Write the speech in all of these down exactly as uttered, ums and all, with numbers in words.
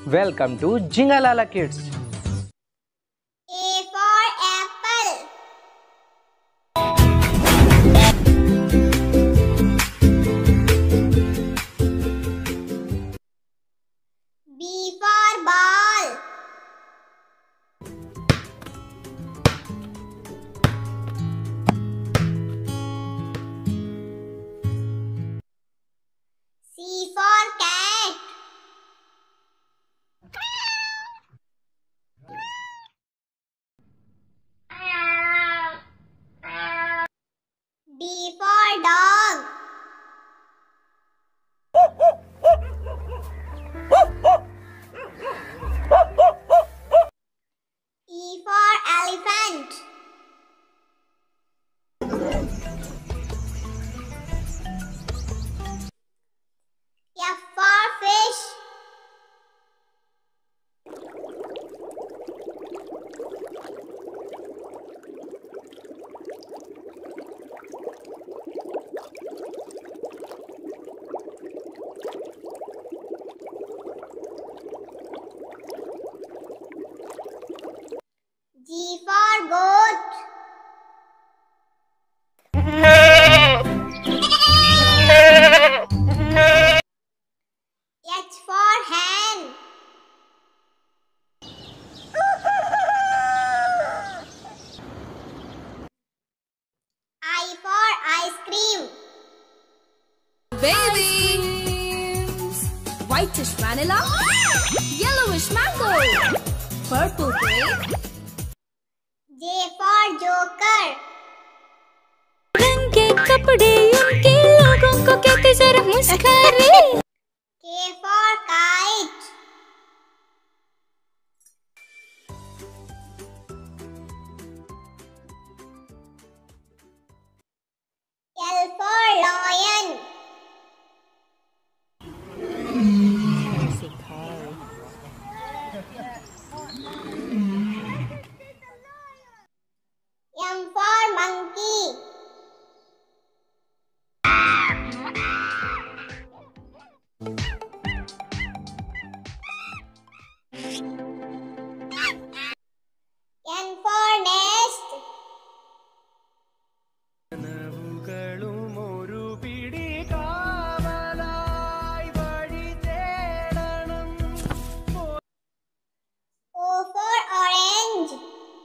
Welcome to Jinga LALA Kids. A for apple. B for ball. C for cat. D for dog. E for elephant. F for fish. G for goat. H for hen. I for ice cream. Babies! Whitish vanilla, yellowish mango, purple grape. J for joker. रंग के कपड़े उनके लोगों को कहते जरा मुस्कुराए. K for kite. L for lion. M for monkey. N for nest. O for orange.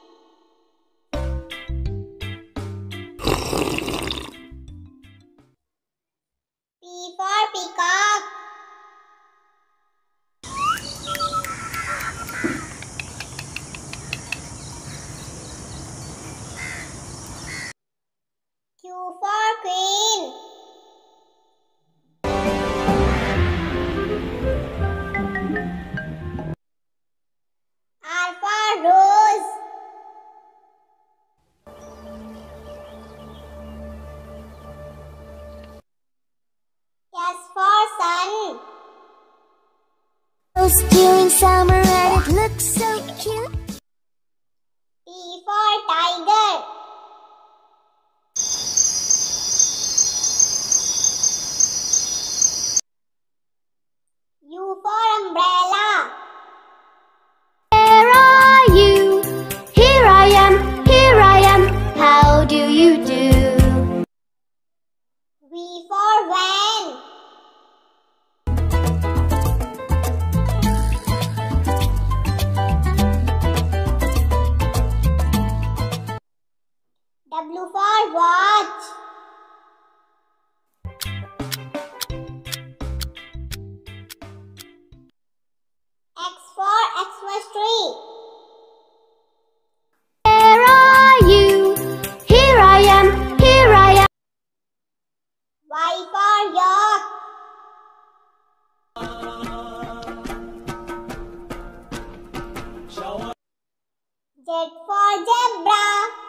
P for peacock. Q for queen. R for rose. S for sun. During summer and it looks so cute. T for tiger. U for umbrella. Where are you? Here I am, here I am. How do you do? V for van. W for watch. X for Xmas tree. Where are you? Here I am, here I am. Y for yak. Z for zebra.